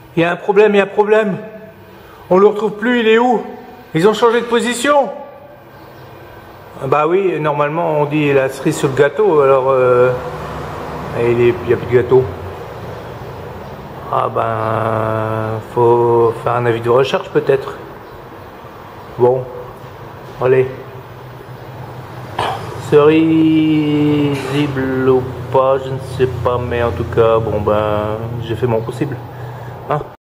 Il y a un problème, il y a un problème. On le retrouve plus, il est où? Ils ont changé de position. Bah oui, normalement on dit la cerise sur le gâteau, alors il n'y a plus de gâteau. Ah ben, faut faire un avis de recherche peut-être. Bon, allez. Cerisible ou pas, je ne sais pas, mais en tout cas, bon ben, j'ai fait mon possible. Hein?